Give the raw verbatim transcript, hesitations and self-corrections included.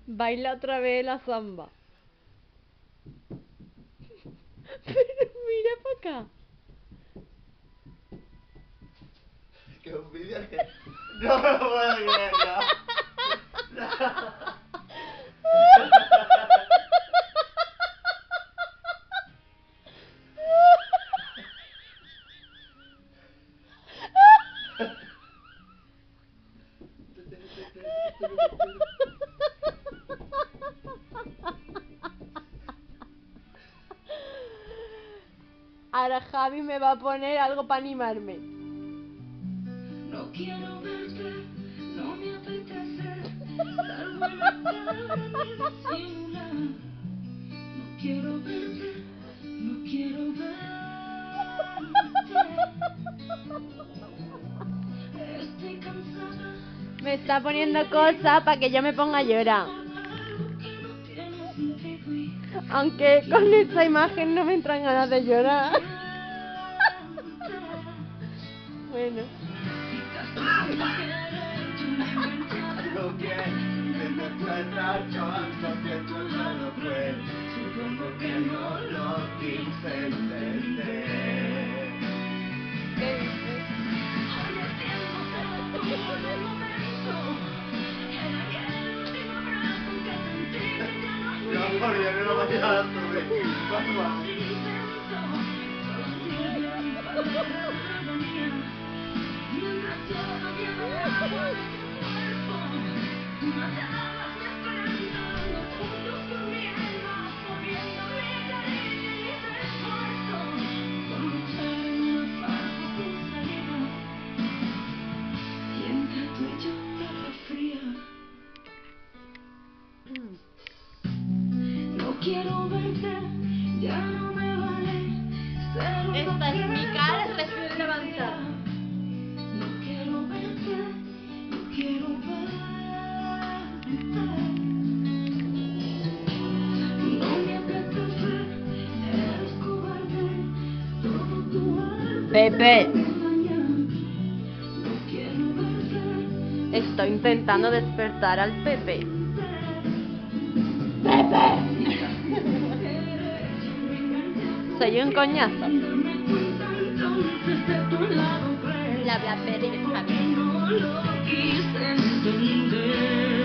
Baila otra vez la samba. Pero mira para acá. Que un vídeo que... No me lo puedo creer, no. No. Ahora Javi me va a poner algo para animarme. No quiero verte, no me apetece, dar buena cara ni disimular. No quiero verte, no quiero verte. Estoy cansada. Me está poniendo cosas para que yo me ponga a llorar. Aunque con esta imagen no me entran ganas de llorar. Bueno. Lo que se me cuenta cuando siento no lo fue. Supongo que no lo quise entender. ¿Qué dices? No, por Dios, no lo vayas a subir. Vamos. No quiero verte, ya no me vale. Esta es mi cara recién levantada. No quiero verte, no quiero verte. No me apetece, eres cobarde. Todo tu arte. Pepe, No quiero verte. estoy intentando despertar al Pepe. Soy un coñazo. La Blackberry de Javi. No lo quise entender.